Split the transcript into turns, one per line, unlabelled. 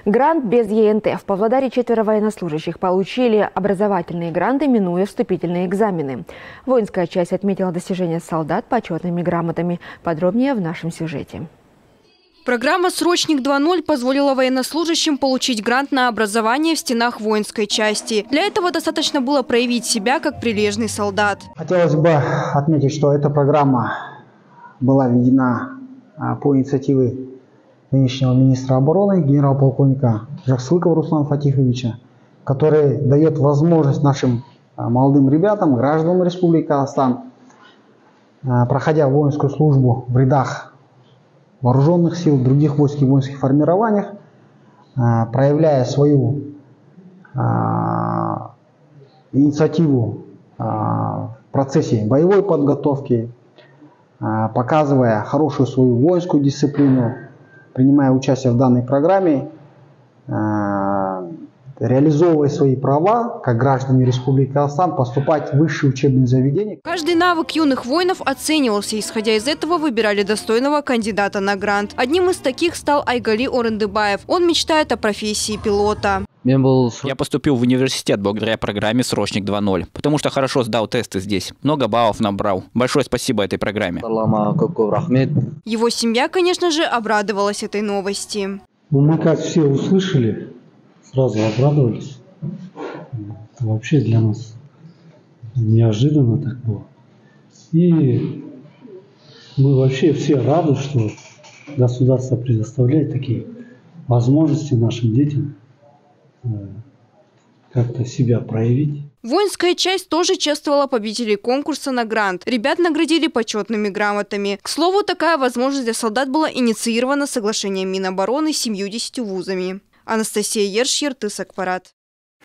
Грант без ЕНТ. В Павлодаре 4 военнослужащих получили образовательные гранты, минуя вступительные экзамены. Воинская часть отметила достижения солдат почетными грамотами. Подробнее в нашем сюжете.
Программа «Срочник 2.0» позволила военнослужащим получить грант на образование в стенах воинской части. Для этого достаточно было проявить себя как прилежный солдат.
Хотелось бы отметить, что эта программа была введена по инициативе нынешнего министра обороны, генерал-полковника Жаксылыкова Руслана Фатиховича, который дает возможность нашим молодым ребятам, гражданам Республики Казахстан, проходя воинскую службу в рядах вооруженных сил, других войск и воинских формированиях, проявляя свою инициативу в процессе боевой подготовки, показывая хорошую свою воинскую дисциплину, принимая участие в данной программе, реализовывая свои права, как граждане Республики Казахстан, поступать в высшие учебные заведения.
Каждый навык юных воинов оценивался. Исходя из этого, выбирали достойного кандидата на грант. Одним из таких стал Айгали Орындыбаев. Он мечтает о профессии пилота.
Я поступил в университет благодаря программе «Срочник 2.0», потому что хорошо сдал тесты здесь. Много баллов набрал. Большое спасибо этой программе.
Его семья, конечно же, обрадовалась этой новости.
Мы как все услышали, сразу обрадовались. Это вообще для нас неожиданно так было. И мы вообще все рады, что государство предоставляет такие возможности нашим детям как-то себя проявить.
Воинская часть тоже чествовала победителей конкурса на грант. Ребят наградили почетными грамотами. К слову, такая возможность для солдат была инициирована соглашением Минобороны с 70 вузами. Анастасия Ерш, Ертыс Акпарат.